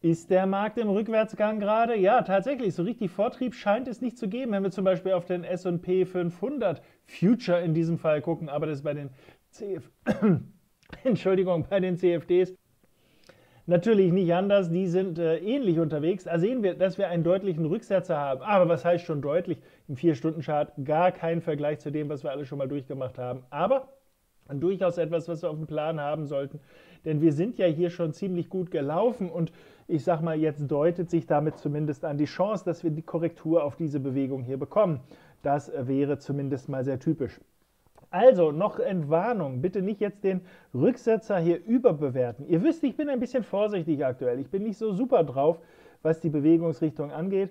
Ist der Markt im Rückwärtsgang gerade? Ja, tatsächlich. So richtig Vortrieb scheint es nicht zu geben, wenn wir zum Beispiel auf den S&P 500 Future in diesem Fall gucken, aber das ist bei den CF Entschuldigung, bei den CFDs natürlich nicht anders. Die sind ähnlich unterwegs. Da sehen wir, dass wir einen deutlichen Rücksetzer haben. Aber was heißt schon deutlich? Im 4-Stunden-Chart gar kein Vergleich zu dem, was wir alle schon mal durchgemacht haben. Aber durchaus etwas, was wir auf dem Plan haben sollten. Denn wir sind ja hier schon ziemlich gut gelaufen und ich sag mal, jetzt deutet sich damit zumindest an die Chance, dass wir die Korrektur auf diese Bewegung hier bekommen. Das wäre zumindest mal sehr typisch. Also, noch Entwarnung, bitte nicht jetzt den Rücksetzer hier überbewerten. Ihr wisst, ich bin ein bisschen vorsichtig aktuell. Ich bin nicht so super drauf, was die Bewegungsrichtung angeht.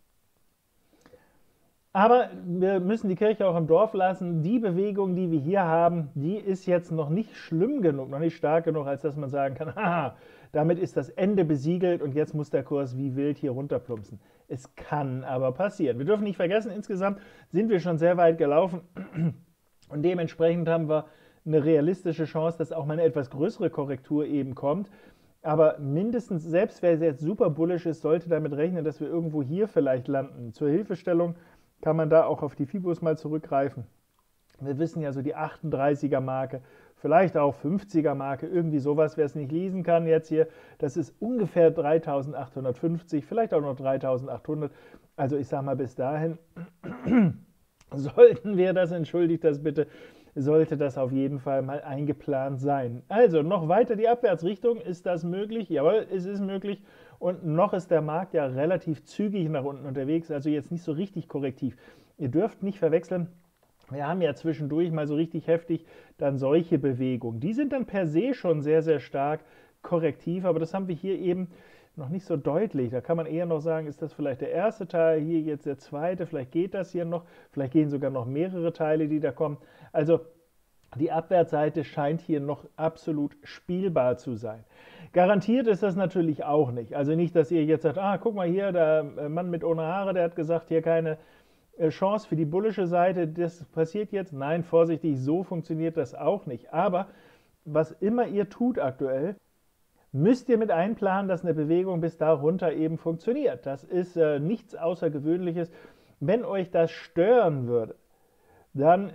Aber wir müssen die Kirche auch im Dorf lassen. Die Bewegung, die wir hier haben, die ist jetzt noch nicht schlimm genug, noch nicht stark genug, als dass man sagen kann, haha, damit ist das Ende besiegelt und jetzt muss der Kurs wie wild hier runterplumpsen. Es kann aber passieren. Wir dürfen nicht vergessen, insgesamt sind wir schon sehr weit gelaufen und dementsprechend haben wir eine realistische Chance, dass auch mal eine etwas größere Korrektur eben kommt. Aber mindestens, selbst wer jetzt super bullish ist, sollte damit rechnen, dass wir irgendwo hier vielleicht landen. Zur Hilfestellung kann man da auch auf die Fibos mal zurückgreifen. Wir wissen ja so die 38er Marke, vielleicht auch 50er Marke, irgendwie sowas, wer es nicht lesen kann jetzt hier, das ist ungefähr 3850, vielleicht auch noch 3800. Also ich sage mal, bis dahin sollten wir das, entschuldigt das bitte, sollte das auf jeden Fall mal eingeplant sein. Also noch weiter die Abwärtsrichtung, ist das möglich? Jawohl, es ist möglich. Und noch ist der Markt ja relativ zügig nach unten unterwegs, also jetzt nicht so richtig korrektiv. Ihr dürft nicht verwechseln, wir haben ja zwischendurch mal so richtig heftig dann solche Bewegungen. Die sind dann per se schon sehr, sehr stark korrektiv, aber das haben wir hier eben noch nicht so deutlich. Da kann man eher noch sagen, ist das vielleicht der erste Teil, hier jetzt der zweite, vielleicht geht das hier noch, vielleicht gehen sogar noch mehrere Teile, die da kommen. Also die Abwärtsseite scheint hier noch absolut spielbar zu sein. Garantiert ist das natürlich auch nicht. Also nicht, dass ihr jetzt sagt, ah, guck mal hier, der Mann mit ohne Haare, der hat gesagt, hier keine Chance für die bullische Seite, das passiert jetzt. Nein, vorsichtig, so funktioniert das auch nicht. Aber was immer ihr tut aktuell, müsst ihr mit einplanen, dass eine Bewegung bis da runter eben funktioniert. Das ist nichts Außergewöhnliches. Wenn euch das stören würde, dann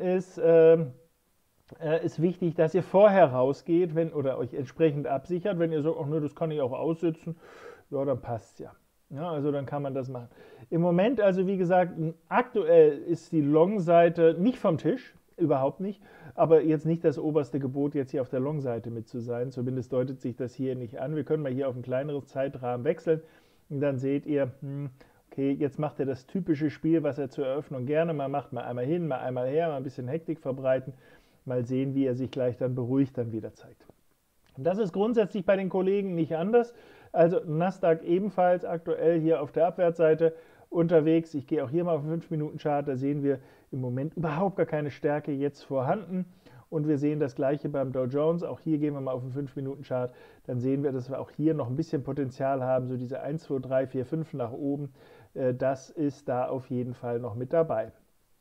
ist wichtig, dass ihr vorher rausgeht oder euch entsprechend absichert. Wenn ihr sagt, ach nö, das kann ich auch aussitzen, ja, dann passt es ja. Ja, also dann kann man das machen. Im Moment, also wie gesagt, aktuell ist die Long-Seite nicht vom Tisch, überhaupt nicht, aber jetzt nicht das oberste Gebot, jetzt hier auf der Long-Seite mit zu sein. Zumindest deutet sich das hier nicht an. Wir können mal hier auf ein kleineres Zeitrahmen wechseln und dann seht ihr, okay, jetzt macht er das typische Spiel, was er zur Eröffnung gerne mal macht, mal einmal hin, mal einmal her, mal ein bisschen Hektik verbreiten. Mal sehen, wie er sich gleich dann beruhigt dann wieder zeigt. Und das ist grundsätzlich bei den Kollegen nicht anders. Also Nasdaq ebenfalls aktuell hier auf der Abwärtsseite unterwegs. Ich gehe auch hier mal auf den 5-Minuten-Chart, da sehen wir im Moment überhaupt gar keine Stärke jetzt vorhanden. Und wir sehen das gleiche beim Dow Jones. Auch hier gehen wir mal auf den 5-Minuten-Chart. Dann sehen wir, dass wir auch hier noch ein bisschen Potenzial haben. So diese 1, 2, 3, 4, 5 nach oben. Das ist da auf jeden Fall noch mit dabei.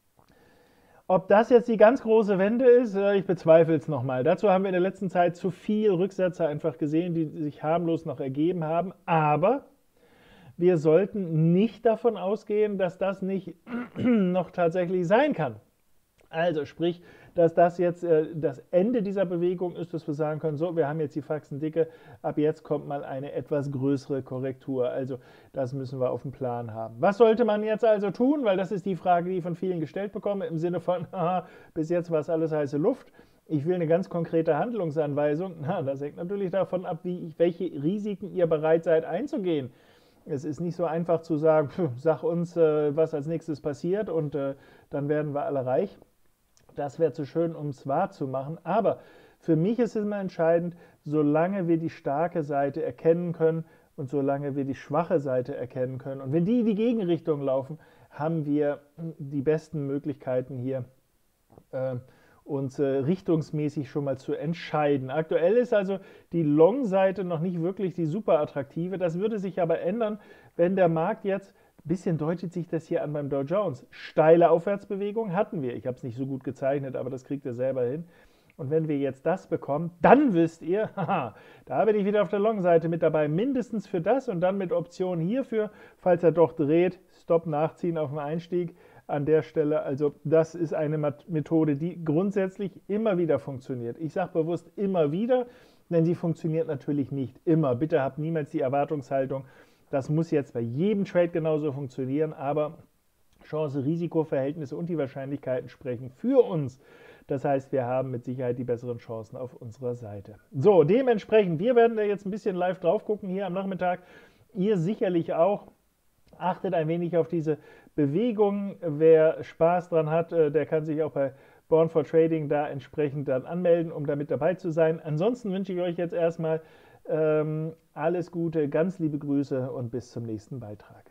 Ob das jetzt die ganz große Wende ist, ich bezweifle es nochmal. Dazu haben wir in der letzten Zeit zu viel Rücksetzer einfach gesehen, die sich harmlos noch ergeben haben. Aber wir sollten nicht davon ausgehen, dass das nicht noch tatsächlich sein kann. Also sprich, dass das jetzt das Ende dieser Bewegung ist, dass wir sagen können, so, wir haben jetzt die Faxendicke, ab jetzt kommt mal eine etwas größere Korrektur. Also das müssen wir auf dem Plan haben. Was sollte man jetzt also tun? Weil das ist die Frage, die ich von vielen gestellt bekomme, im Sinne von, aha, bis jetzt war es alles heiße Luft. Ich will eine ganz konkrete Handlungsanweisung. Na, das hängt natürlich davon ab, welche Risiken ihr bereit seid einzugehen. Es ist nicht so einfach zu sagen, sag uns, was als nächstes passiert und dann werden wir alle reich. Das wäre zu schön, um es wahr zu machen. Aber für mich ist es immer entscheidend, solange wir die starke Seite erkennen können und solange wir die schwache Seite erkennen können. Und wenn die in die Gegenrichtung laufen, haben wir die besten Möglichkeiten hier, uns richtungsmäßig schon mal zu entscheiden. Aktuell ist also die Long-Seite noch nicht wirklich die super attraktive. Das würde sich aber ändern, wenn der Markt jetzt, ein bisschen deutet sich das hier an beim Dow Jones, steile Aufwärtsbewegung hatten wir. Ich habe es nicht so gut gezeichnet, aber das kriegt ihr selber hin. Und wenn wir jetzt das bekommen, dann wisst ihr, haha, da bin ich wieder auf der Long-Seite mit dabei, mindestens für das und dann mit Option hierfür, falls er doch dreht, Stop nachziehen auf dem Einstieg an der Stelle. Also das ist eine Methode, die grundsätzlich immer wieder funktioniert. Ich sage bewusst immer wieder, denn sie funktioniert natürlich nicht immer. Bitte habt niemals die Erwartungshaltung, das muss jetzt bei jedem Trade genauso funktionieren, aber Chance-Risiko-Verhältnisse und die Wahrscheinlichkeiten sprechen für uns. Das heißt, wir haben mit Sicherheit die besseren Chancen auf unserer Seite. So, dementsprechend, wir werden da jetzt ein bisschen live drauf gucken hier am Nachmittag. Ihr sicherlich auch. Achtet ein wenig auf diese Bewegung. Wer Spaß dran hat, der kann sich auch bei Born for Trading da entsprechend dann anmelden, um da mit dabei zu sein. Ansonsten wünsche ich euch jetzt erstmal alles Gute, ganz liebe Grüße und bis zum nächsten Beitrag.